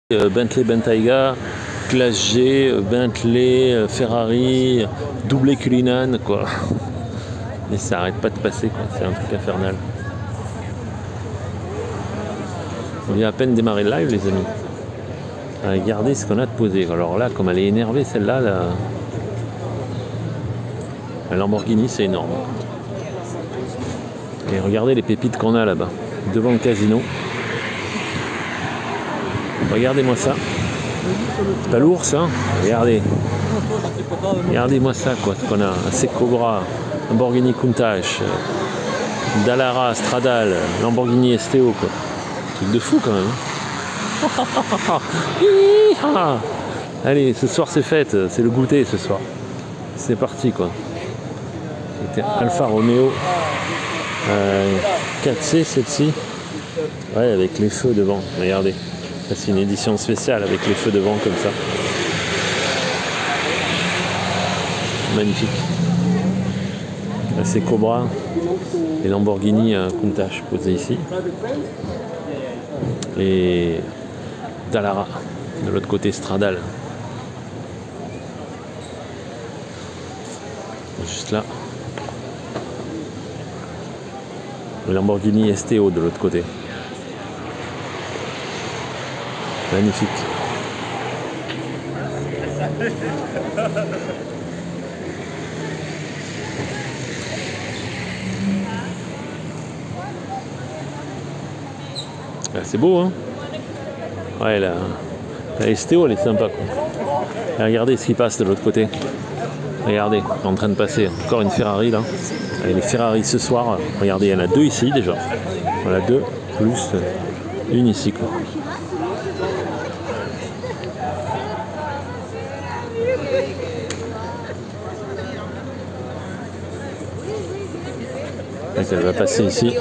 Bentley Bentayga, Classe G, Bentley, Ferrari, doublé Cullinan, quoi. Mais ça arrête pas de passer, quoi. C'est un truc infernal. On vient à peine démarrer le live, les amis. Regardez ce qu'on a de posé. Alors là, comme elle est énervée, celle-là, la Lamborghini, c'est énorme. Et regardez les pépites qu'on a là-bas, devant le casino. Regardez-moi ça. C'est pas lourd ça? Regardez. Regardez-moi ça quoi, ce qu'on a. Un Secobra, Lamborghini Countach, Dallara, Stradale, Lamborghini STO quoi. Truc de fou quand même. Allez, ce soir c'est fête, c'est le goûter ce soir. C'est parti quoi. C'était Alfa Romeo 4C celle-ci. Ouais, avec les feux devant, regardez. C'est une édition spéciale avec les feux devant comme ça. Magnifique. Là c'est Cobra et Lamborghini Countach posé ici. Et Dallara de l'autre côté Stradale. Juste là. Le Lamborghini STO de l'autre côté. Magnifique. Ah, c'est beau, hein? Ouais, la STO, elle est sympa, quoi. Et regardez ce qui passe de l'autre côté. Regardez, on est en train de passer encore une Ferrari, là. Et les Ferrari ce soir, regardez, il y en a deux ici, déjà. Voilà, deux, plus une ici, quoi. Donc elle va passer ici.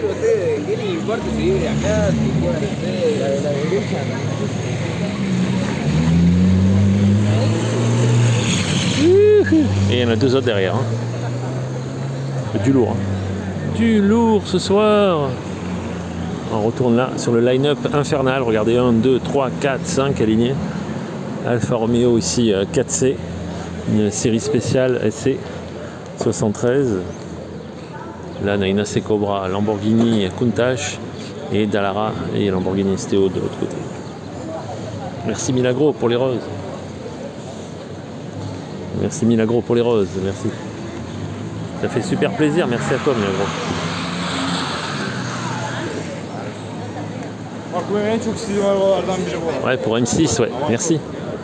Et il y en a deux autres derrière. Hein. Du lourd. Hein. Du lourd ce soir. On retourne là sur le line-up infernal. Regardez, 1, 2, 3, 4, 5 alignés. Alfa Romeo ici 4C. Une série spéciale SC 73. Là, on a une Secobra, Lamborghini Countach et Dallara et Lamborghini STO de l'autre côté. Merci Milagro pour les roses. Merci Milagro pour les roses, merci. Ça fait super plaisir, merci à toi Milagro. Ouais, pour M6, ouais, merci.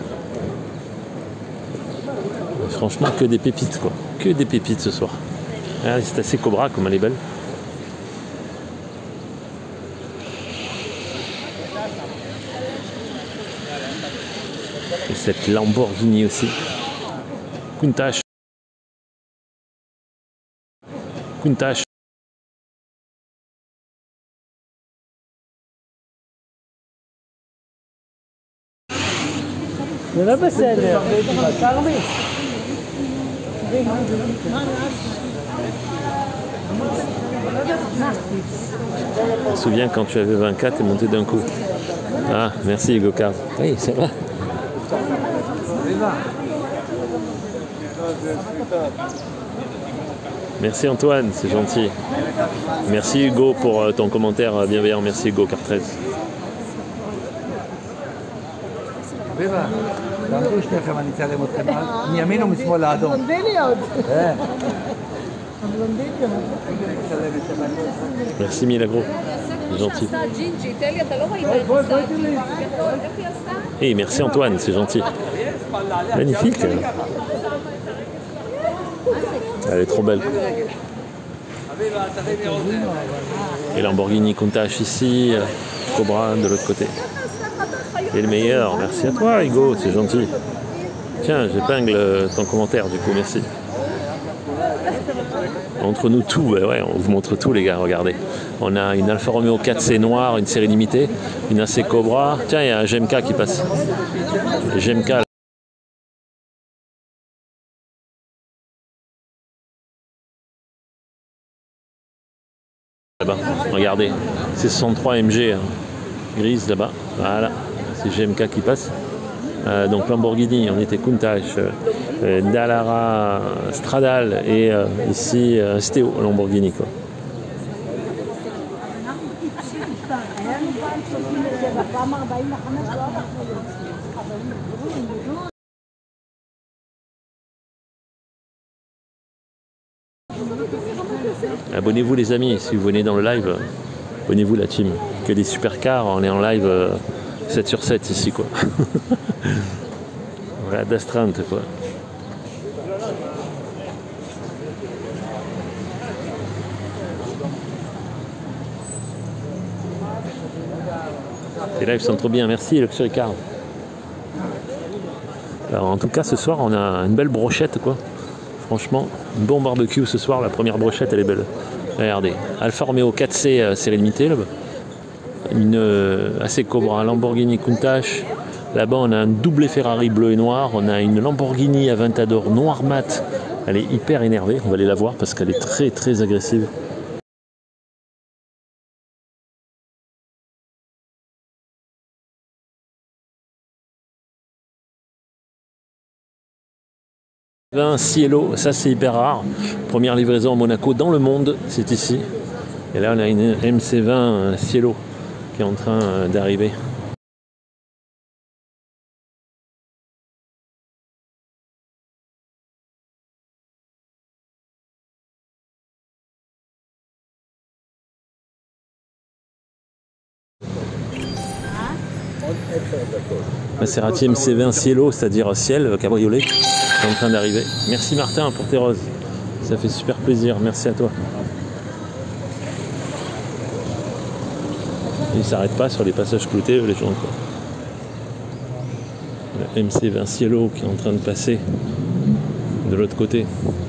Franchement, que des pépites quoi. Que des pépites ce soir. Ah, c'est assez Cobra comme elle est belle. Et cette Lamborghini aussi. Countach. Countach. Je me souviens quand tu avais 24 et monté d'un coup. Ah, merci Hugo Card. Oui, ça va. Merci Antoine, c'est gentil. Merci Hugo pour ton commentaire bienveillant. Merci Hugo Card 13. Merci Milagro, c'est gentil. Et merci Antoine, c'est gentil. Magnifique. Elle est trop belle. Et Lamborghini Countach ici, Cobra de l'autre côté. Et le meilleur, merci à toi Hugo, c'est gentil. Tiens, j'épingle ton commentaire du coup, merci. Entre nous tout, ouais, on vous montre tout les gars, regardez. On a une Alfa Romeo 4C noire, une série limitée, une AC Cobra. Tiens, il y a un GMK qui passe. GMK. Là-bas, regardez, c'est 63 MG, hein. Grise là-bas, voilà. c'est GMK qui passe. Donc Lamborghini, on était Countach, Dallara, Stradale et ici Steo Lamborghini quoi. Abonnez-vous les amis, si vous venez dans le live, abonnez-vous la team. Que des supercars, on est en live 7 sur 7 ici quoi. Voilà, d'astreinte quoi. Les lives sont trop bien, merci Luxury Car. Alors en tout cas ce soir on a une belle brochette quoi. Franchement, un bon barbecue ce soir, la première brochette elle est belle. Regardez, Alfa Romeo 4C série limitée là-bas. Une AC Cobra, Lamborghini Countach. Là-bas on a un doublé Ferrari bleu et noir. On a une Lamborghini Aventador noir mat. Elle est hyper énervée, on va aller la voir parce qu'elle est très très agressive. Un Cielo, ça c'est hyper rare. Première livraison à Monaco dans le monde, c'est ici. Et là on a une MC20 Cielo qui est en train d'arriver. Maserati MC20 Cielo, c'est-à-dire ciel, cabriolet, est en train d'arriver. Merci Martin pour tes roses. Ça fait super plaisir, merci à toi. Ils ne s'arrêtent pas sur les passages cloutés, les gens quoi. La MC20 Cielo qui est en train de passer de l'autre côté.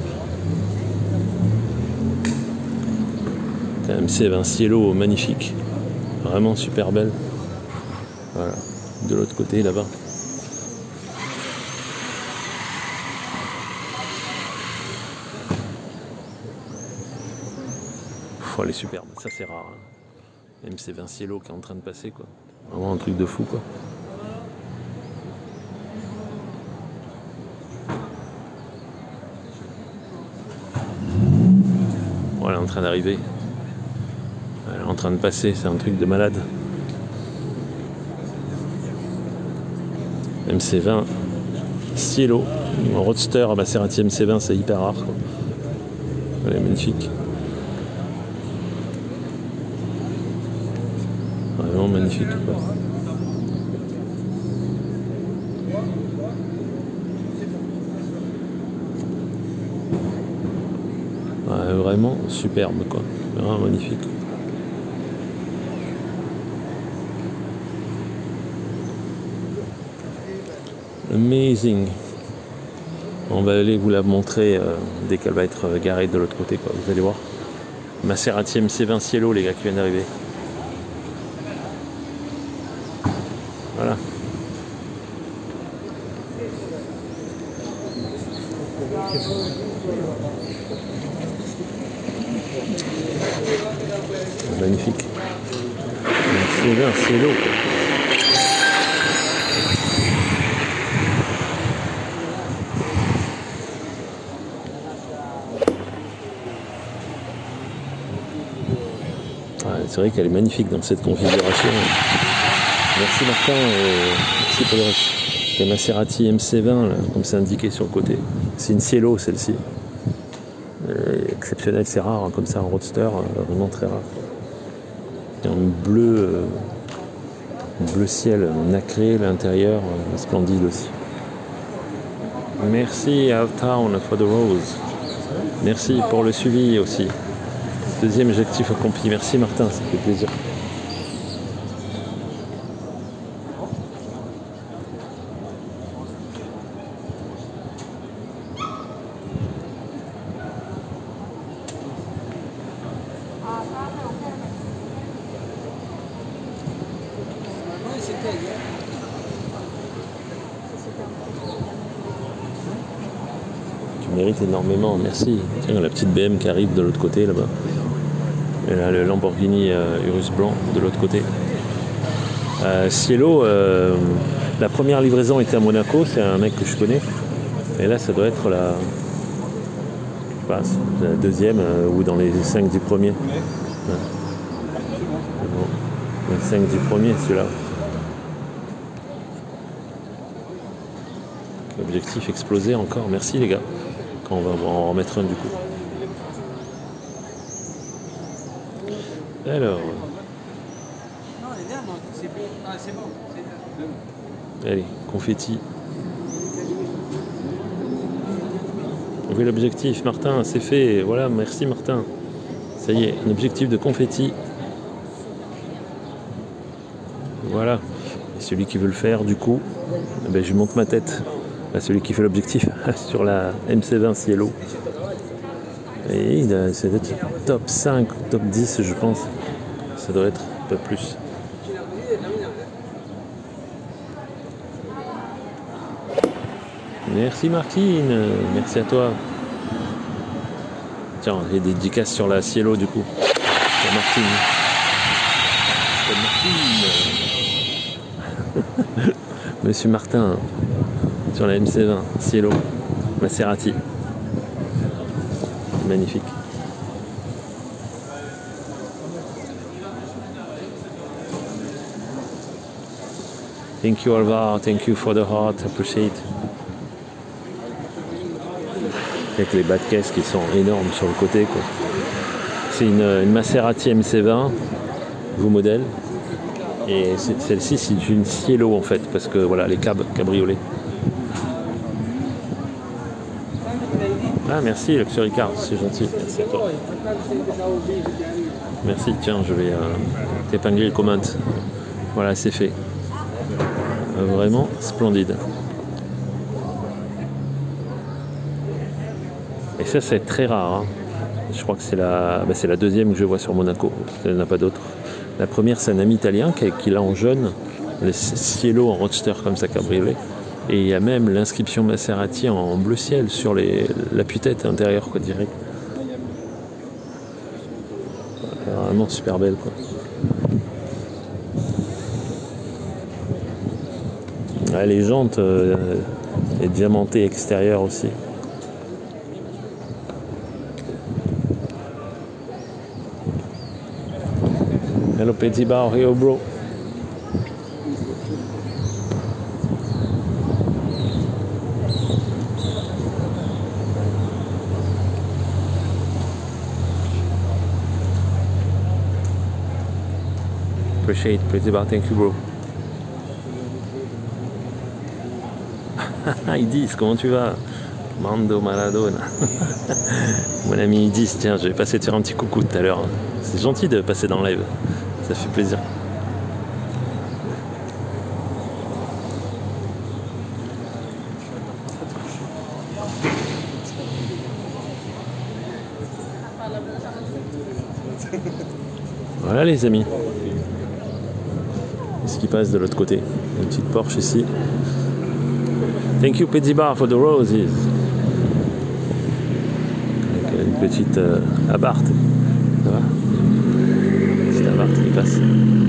La MC20 Cielo magnifique, vraiment super belle. Voilà, de l'autre côté là-bas. Elle est superbe, ça c'est rare. Hein. MC20 Cielo qui est en train de passer quoi. Vraiment un truc de fou quoi. Voilà, elle est en train d'arriver. Elle est en train de passer, c'est un truc de malade. MC20 Cielo, en roadster à Maserati MC20, c'est hyper rare quoi. Elle est magnifique. Vraiment magnifique quoi. Ouais, vraiment superbe quoi. Vraiment magnifique. Amazing. On va aller vous la montrer dès qu'elle va être garée de l'autre côté quoi. Vous allez voir. Maserati MC20 Cielo les gars qui viennent d'arriver. Voilà. Magnifique. MC20 Cielo quoi. C'est vrai qu'elle est magnifique dans cette configuration. Merci Martin, merci pour le reste. La Maserati MC20, là, comme c'est indiqué sur le côté. C'est une Cielo celle-ci. Exceptionnelle, c'est rare, hein, comme ça en roadster, vraiment très rare. Et en bleu ciel nacré, l'intérieur splendide aussi. Merci à Town for the Rose. Merci pour le suivi aussi. Deuxième objectif accompli. Merci Martin, ça fait plaisir. Tu mérites énormément, merci. Tiens, la petite BM qui arrive de l'autre côté là-bas. Et là, le Lamborghini Urus blanc de l'autre côté. Cielo, la première livraison était à Monaco, c'est un mec que je connais. Et là, ça doit être la deuxième ou dans les 5 du premier. Ouais. Bon, les 5 du premier, celui-là. Objectif explosé encore. Merci les gars. Quand on va en remettre un du coup. Alors. Allez, confetti. On veut l'objectif, Martin, c'est fait. Voilà, merci Martin. Ça y est, un objectif de confetti. Voilà. Et celui qui veut le faire, du coup, ben, je monte ma tête à celui qui fait l'objectif sur la MC20 Cielo. Et c'est d'être top 5, top 10, je pense. Ça doit être un peu plus. Merci Martine, merci à toi. Tiens, j'ai des dédicaces sur la Cielo du coup. Pour Martine. Martine. Monsieur Martin sur la MC20 Cielo Maserati. Magnifique. Thank you Alvar, thank you for the heart, appreciate. Avec les bas de caisse qui sont énormes sur le côté quoi. C'est une Maserati MC20 nouveau modèle et celle-ci c'est une Cielo en fait parce que voilà les cabriolets. Ah merci Luxury Car, c'est gentil, merci à toi. Merci, tiens je vais t'épingler le comment. Voilà c'est fait. Vraiment splendide. Et ça c'est très rare. Hein. Je crois que c'est la deuxième que je vois sur Monaco. Il n'y en a pas d'autres. La première c'est un ami italien qui l'a en jaune. Le Cielo en roadster comme ça cabriolet. Et il y a même l'inscription Maserati en bleu ciel sur l'appui-tête intérieure quoi direct. Vraiment super belle quoi. Ouais, les jantes et diamantées extérieures aussi. Hello petit bar, yo bro. Appreciate pretty bar, thank you bro. Idis, comment tu vas? Mando Maradona. Mon ami Idis, tiens, je vais passer te faire un petit coucou tout à l'heure. C'est gentil de passer dans le live, ça fait plaisir. Voilà les amis. Ce qui passe de l'autre côté. Une petite Porsche ici. Thank you Petit Bar for the roses. Avec une petite Abarth. Ça va? Une petite Abarth qui passe.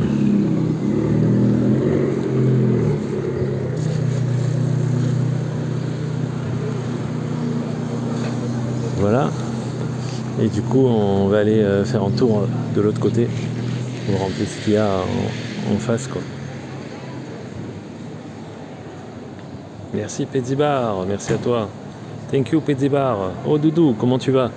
Voilà. Et du coup on va aller faire un tour de l'autre côté pour voir un peu ce qu'il y a en face quoi. Merci Petit Bar, merci à toi. Thank you Petit Bar. Oh Doudou, comment tu vas?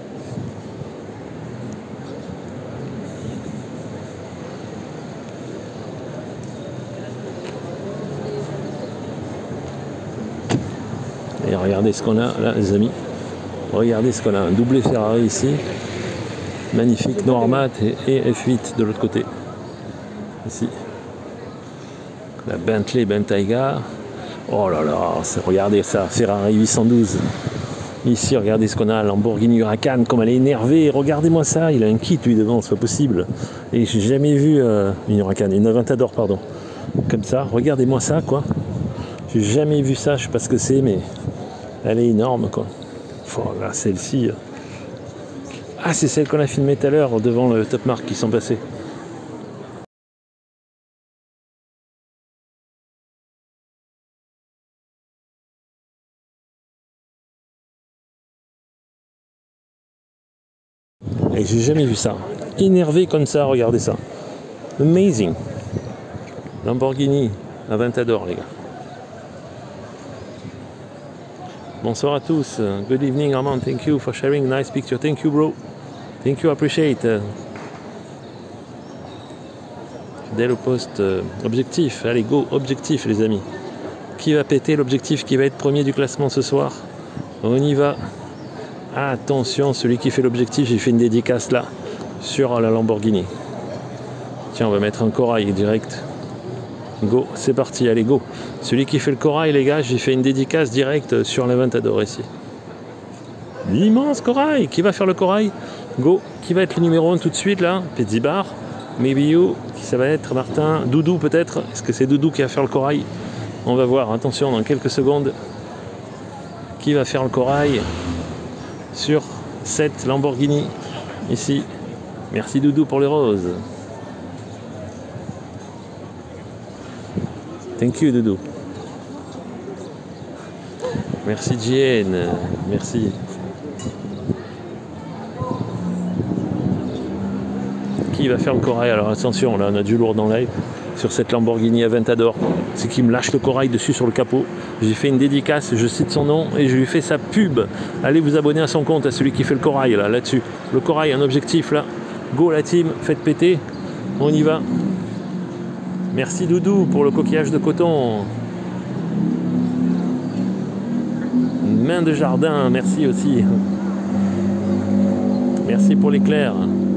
Et regardez ce qu'on a là les amis. Regardez ce qu'on a, un doublé Ferrari ici. Magnifique, noir mat et F8 de l'autre côté. Ici. La Bentley Bentayga. Oh là là, regardez ça, Ferrari 812. Ici, regardez ce qu'on a, Lamborghini Huracan, comme elle est énervée. Regardez-moi ça, il a un kit lui devant, c'est pas possible. Et j'ai jamais vu une Huracan, une Aventador, pardon. Comme ça, regardez-moi ça, quoi. J'ai jamais vu ça, je sais pas ce que c'est, mais elle est énorme, quoi. Oh, là, celle-ci. Ah, c'est celle qu'on a filmée tout à l'heure devant le Top Mark qui sont passés. Et j'ai jamais vu ça. Énervé comme ça, regardez ça. Amazing. Lamborghini Aventador, les gars. Bonsoir à tous. Good evening, Armand. Thank you for sharing a nice picture. Thank you, bro. Thank you, appreciate. Dès le poste objectif. Allez, go, objectif, les amis. Qui va péter l'objectif, qui va être premier du classement ce soir? On y va. Attention, celui qui fait l'objectif, j'ai fait une dédicace là, sur la Lamborghini. Tiens, on va mettre un corail direct. Go, c'est parti, allez, go. Celui qui fait le corail, les gars, j'ai fait une dédicace directe sur l'Aventador ici. L'immense corail. Qui va faire le corail? Go. Qui va être le numéro 1 tout de suite là? Pedzibar, maybe you. Qui ça va être? Martin, Doudou peut-être? Est-ce que c'est Doudou qui va faire le corail? On va voir, attention, dans quelques secondes. Qui va faire le corail sur cette Lamborghini ici? Merci Doudou pour les roses. Thank you Doudou. Merci JN. Merci. Qui va faire le corail? Alors attention, là on a du lourd dans live sur cette Lamborghini Aventador. C'est qui me lâche le corail dessus sur le capot. J'ai fait une dédicace, je cite son nom et je lui fais sa pub. Allez vous abonner à son compte, à celui qui fait le corail là-dessus. Le corail, un objectif là. Go la team, faites péter. On y va. Merci Doudou pour le coquillage de coton. Main de jardin, merci aussi. Merci pour l'éclair.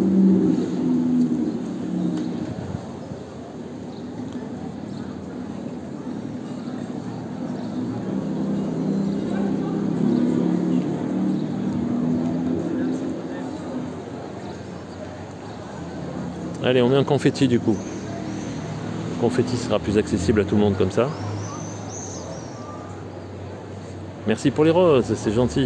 Allez, on met un confetti du coup. Le confetti sera plus accessible à tout le monde comme ça. Merci pour les roses, c'est gentil.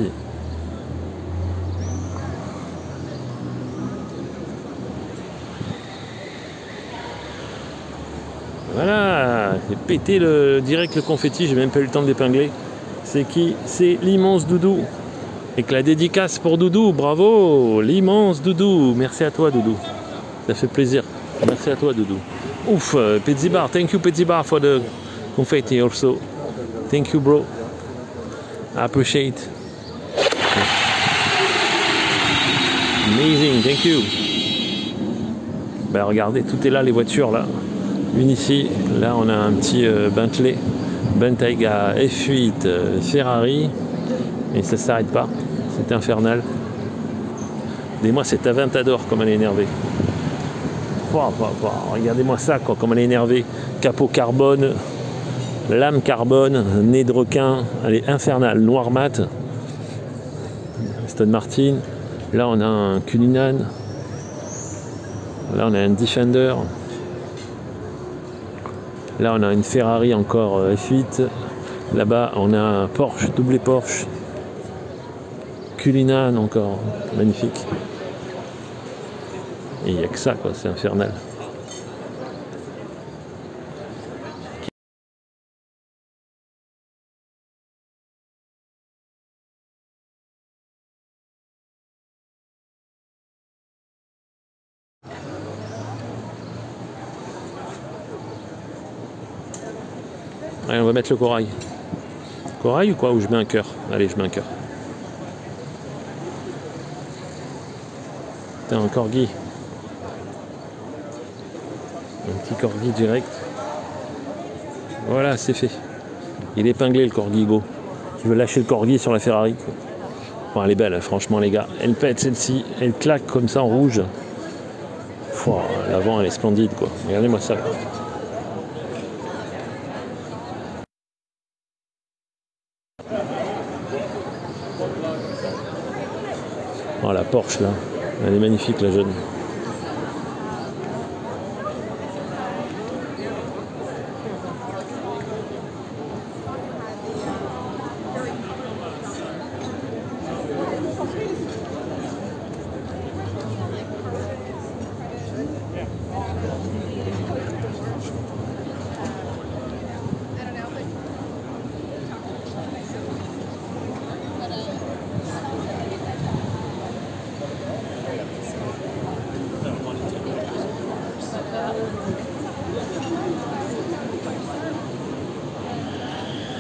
Voilà, j'ai pété direct le confetti, j'ai même pas eu le temps de l'épingler. C'est qui? C'est l'immense Doudou. Et que la dédicace pour Doudou, bravo, l'immense Doudou. Merci à toi Doudou, ça fait plaisir. Merci à toi Doudou. Ouf, Pedzibar, thank you Pedzibar for the confetti also. Thank you bro. I appreciate. Amazing, thank you. Ben regardez, tout est là, les voitures là. Une ici, là on a un petit Bentley, Bentayga F8 Ferrari, et ça s'arrête pas, c'est infernal. Et moi cette Aventador comme elle est énervée. Regardez-moi ça quoi, comme elle est énervée. Capot carbone, lame carbone, nez de requin, elle est infernale, noir mat. Aston Martin, là on a un Cullinan, là on a un Defender, là on a une Ferrari encore F8, là-bas on a un Porsche, doublé Porsche, Cullinan encore, magnifique. Et il n'y a que ça quoi, c'est infernal. Allez, on va mettre le corail. Corail ou quoi? Ou je mets un cœur? Allez, je mets un cœur. Putain, un corgi. Un petit corgi direct. Voilà, c'est fait. Il est épinglé le corgi go. Tu veux lâcher le corgi sur la Ferrari. Bon, elle est belle, hein, franchement les gars. Elle pète celle-ci. Elle claque comme ça en rouge. L'avant elle est splendide quoi. Regardez-moi ça. Oh, la Porsche là, elle est magnifique la jeune.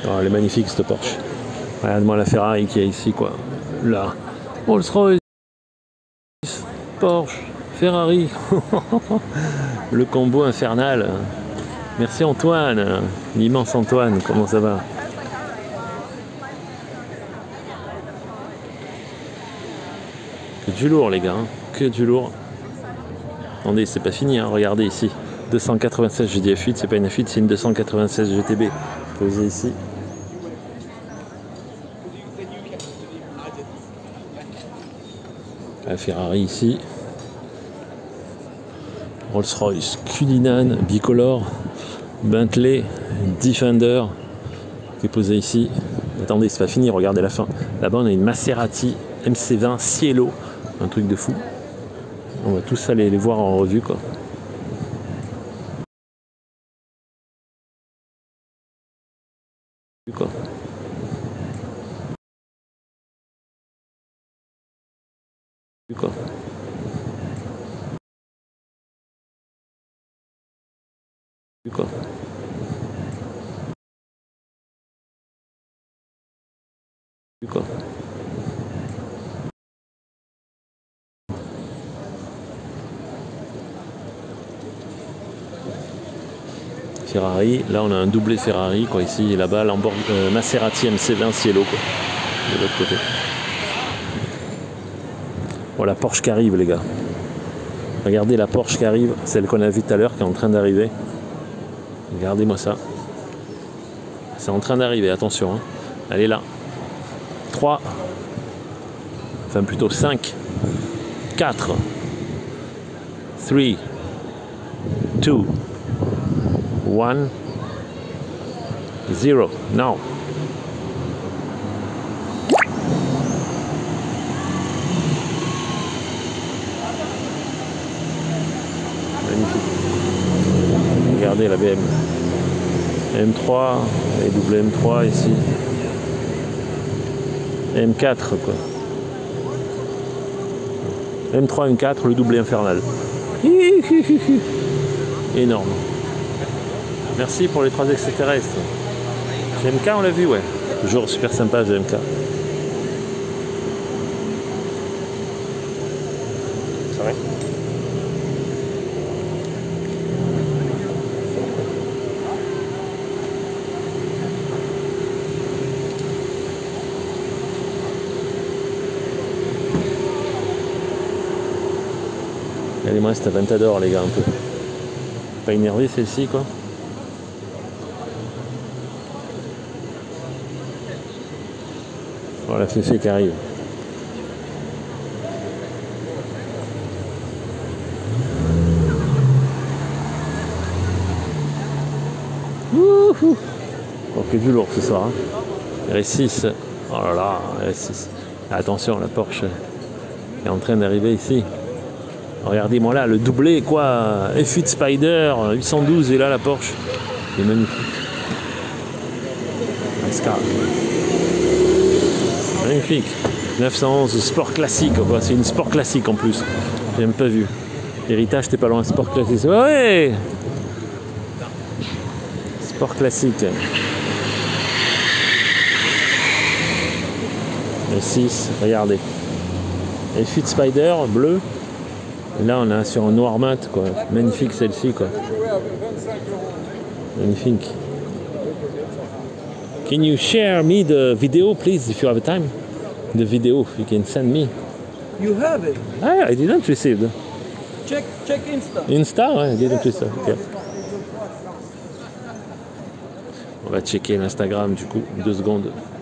Oh, elle est magnifique cette Porsche. Regarde-moi la Ferrari qui est ici, quoi. Là. Rolls-Royce, Porsche, Ferrari. Le combo infernal. Merci Antoine, l'immense Antoine, comment ça va? Que du lourd les gars, hein. Que du lourd. Attendez, c'est pas fini, hein. Regardez ici. 296, je dis F8, c'est pas une F8, c'est une 296 GTB. Posée ici. La Ferrari ici. Rolls-Royce, Cullinan, bicolore. Bentley, Defender qui est posé ici. Attendez, c'est pas fini, regardez la fin. Là-bas, on a une Maserati MC20 Cielo, un truc de fou. On va tous aller les voir en revue, quoi. Quoi. Quoi. Quoi. Quoi. Ferrari, là on a un doublé Ferrari quoi ici et là-bas, Maserati MC20 Cielo quoi, de l'autre côté. Voilà, Porsche qui arrive les gars. Regardez la Porsche qui arrive, celle qu'on a vue tout à l'heure qui est en train d'arriver. Regardez-moi ça. C'est en train d'arriver, attention. Hein. Elle est là. 3. Enfin plutôt 5. 4. 3. 2. 1. 0. Now. Magnifique. Regardez la BM. M3 et double M3 ici. M4 quoi. M3, M4, le doublé infernal. Énorme. Merci pour les 3 extraterrestres. GMK on l'a vu ouais. Toujours super sympa GMK. C'est vrai. Elle est moins cette Aventador les gars un peu. Pas énervé celle-ci quoi. Voilà, Féfé qui arrive. Wouhou. Ok, du lourd ce soir. Hein. R6. Oh là là, R6. Attention, la Porsche est en train d'arriver ici. Regardez-moi là, le doublé quoi. F8 Spider, 812 et là la Porsche. C'est magnifique. Scar. Magnifique. 911 sport classique, c'est une sport classique en plus. J'ai même pas vu. Héritage, t'es pas loin, sport classique. Ouais. Sport classique. Le 6, regardez. F8 Spider, bleu. Et là on est sur un noir mat quoi. Magnifique celle-ci quoi. Magnifique. Can you share me the video please if you have time? The video you can send me. You have it. Ah, I didn't receive. Check Insta. Insta, ouais, I didn't receive. Okay. On va checker l'Instagram du coup, 2 secondes.